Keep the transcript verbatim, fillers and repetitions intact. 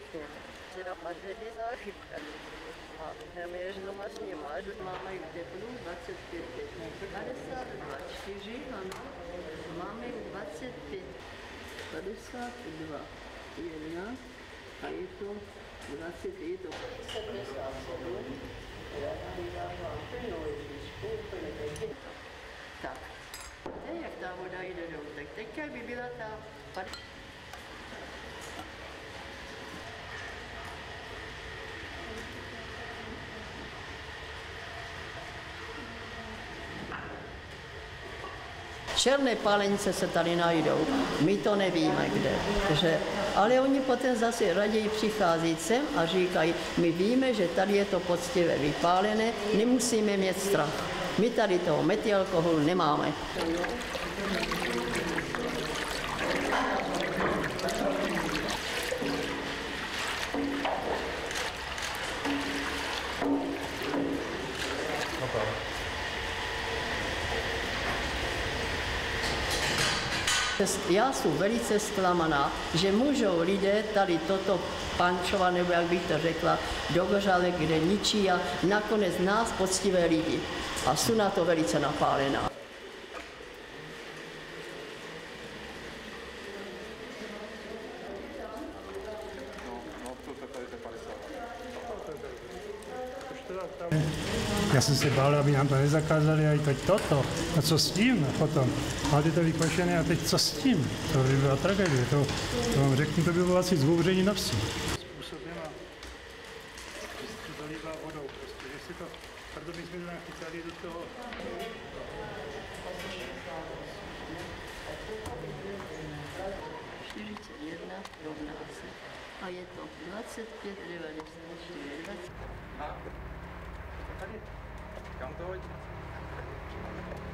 A my doma s nima, máme jich teplu dvacet pět, padesát dva, čtyři, ano, máme jich dvacet pět, padesát dva, jedna, a je to dvacet, je to sedmdesát sedm, já dávám plnou ledničku, úplně taky. Tak, teď jak ta voda jde dolů, tak teďka by byla ta padesát. Černé pálenice se tady najdou, my to nevíme kde, že, ale oni potom zase raději přichází sem a říkají, my víme, že tady je to poctivě vypálené, nemusíme mít strach. My tady toho metylalkoholu nemáme. Já jsem velice zklamaná, že můžou lidé tady toto pančovat, nebo jak bych to řekla, do gořálek, kde ničí a nakonec nás poctivé lidi. A jsou na to velice napálená. Já jsem se bál, aby nám to nezakázali, a i teď toto. A co s tím potom? Máte to vykošené a teď co s tím? To by byla tragédie. To, to vám řeknu, to by bylo asi zbouření na vsi. Způsobem a že se to zalívá vodou prostě, že si to, proto bychom to nachytali do toho. čtyřicet jedna rovná se. A je to dvacet pět, devadesát čtyři, dvacet. Tady. Kam to hodí?